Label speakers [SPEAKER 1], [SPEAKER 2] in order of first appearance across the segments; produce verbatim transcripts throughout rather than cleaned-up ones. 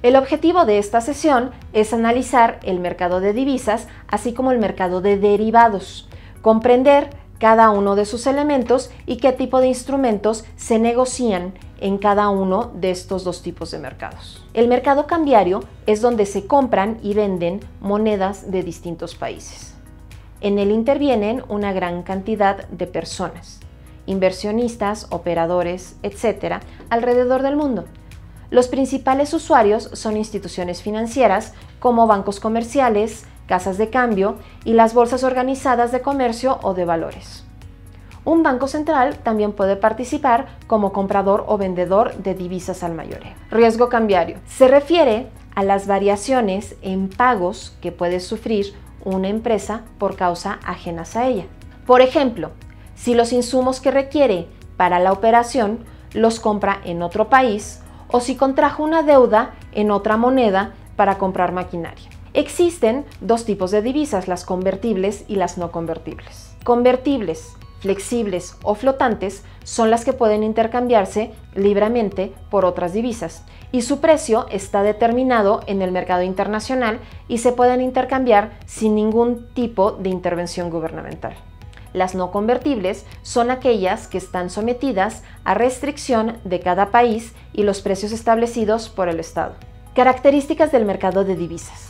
[SPEAKER 1] El objetivo de esta sesión es analizar el mercado de divisas, así como el mercado de derivados, comprender cada uno de sus elementos y qué tipo de instrumentos se negocian en cada uno de estos dos tipos de mercados. El mercado cambiario es donde se compran y venden monedas de distintos países. En él intervienen una gran cantidad de personas, inversionistas, operadores, etcétera, alrededor del mundo. Los principales usuarios son instituciones financieras como bancos comerciales, casas de cambio y las bolsas organizadas de comercio o de valores. Un banco central también puede participar como comprador o vendedor de divisas al mayoreo. Riesgo cambiario. Se refiere a las variaciones en pagos que puede sufrir una empresa por causa ajenas a ella. Por ejemplo, si los insumos que requiere para la operación los compra en otro país o si contrajo una deuda en otra moneda para comprar maquinaria. Existen dos tipos de divisas, las convertibles y las no convertibles. Convertibles, flexibles o flotantes son las que pueden intercambiarse libremente por otras divisas y su precio está determinado en el mercado internacional y se pueden intercambiar sin ningún tipo de intervención gubernamental. Las no convertibles son aquellas que están sometidas a restricción de cada país y los precios establecidos por el Estado. Características del mercado de divisas.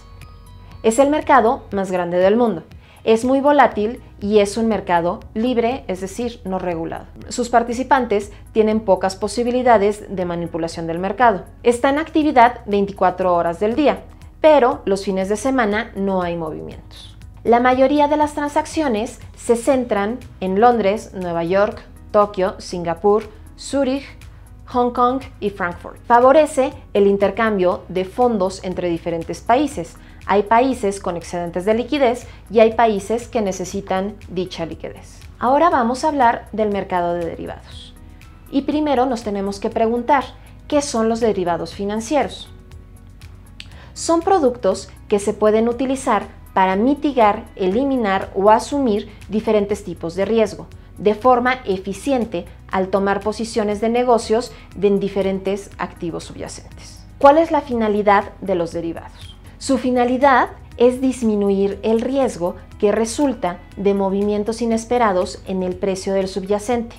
[SPEAKER 1] Es el mercado más grande del mundo. Es muy volátil y es un mercado libre, es decir, no regulado. Sus participantes tienen pocas posibilidades de manipulación del mercado. Está en actividad veinticuatro horas del día, pero los fines de semana no hay movimientos. La mayoría de las transacciones se centran en Londres, Nueva York, Tokio, Singapur, Zúrich, Hong Kong y Frankfurt. Favorece el intercambio de fondos entre diferentes países. Hay países con excedentes de liquidez y hay países que necesitan dicha liquidez. Ahora vamos a hablar del mercado de derivados. Y primero nos tenemos que preguntar, ¿qué son los derivados financieros? Son productos que se pueden utilizar para mitigar, eliminar o asumir diferentes tipos de riesgo, de forma eficiente al tomar posiciones de negocios en diferentes activos subyacentes. ¿Cuál es la finalidad de los derivados? Su finalidad es disminuir el riesgo que resulta de movimientos inesperados en el precio del subyacente.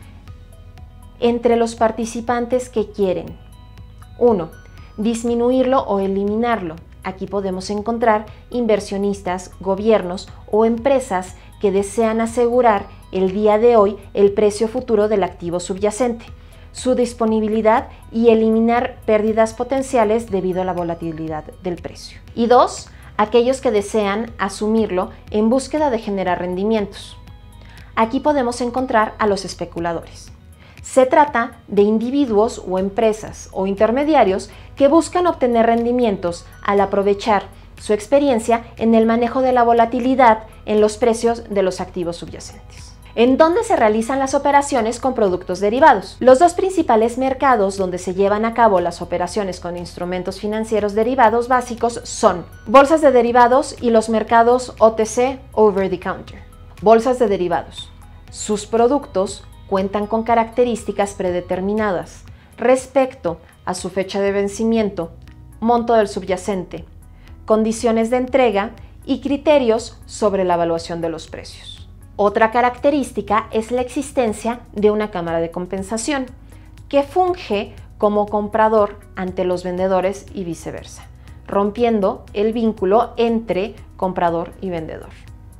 [SPEAKER 1] Entre los participantes que quieren: uno. Disminuirlo o eliminarlo. Aquí podemos encontrar inversionistas, gobiernos o empresas que desean asegurar el día de hoy el precio futuro del activo subyacente, su disponibilidad y eliminar pérdidas potenciales debido a la volatilidad del precio. Y dos, aquellos que desean asumirlo en búsqueda de generar rendimientos. Aquí podemos encontrar a los especuladores. Se trata de individuos o empresas o intermediarios que buscan obtener rendimientos al aprovechar su experiencia en el manejo de la volatilidad en los precios de los activos subyacentes. ¿En dónde se realizan las operaciones con productos derivados? Los dos principales mercados donde se llevan a cabo las operaciones con instrumentos financieros derivados básicos son bolsas de derivados y los mercados O T C, Over the Counter. Bolsas de derivados. Sus productos cuentan con características predeterminadas respecto a su fecha de vencimiento, monto del subyacente, condiciones de entrega y criterios sobre la evaluación de los precios. Otra característica es la existencia de una cámara de compensación que funge como comprador ante los vendedores y viceversa, rompiendo el vínculo entre comprador y vendedor.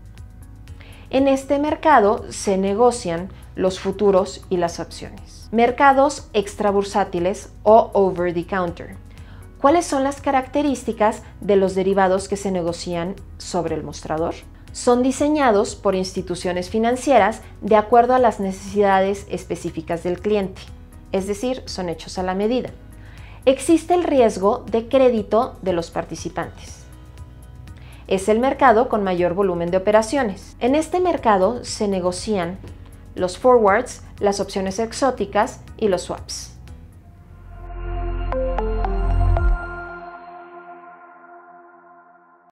[SPEAKER 1] En este mercado se negocian los futuros y las opciones. Mercados extrabursátiles o over the counter. ¿Cuáles son las características de los derivados que se negocian sobre el mostrador? Son diseñados por instituciones financieras de acuerdo a las necesidades específicas del cliente, es decir, son hechos a la medida. Existe el riesgo de crédito de los participantes. Es el mercado con mayor volumen de operaciones. En este mercado se negocian los forwards, las opciones exóticas y los swaps.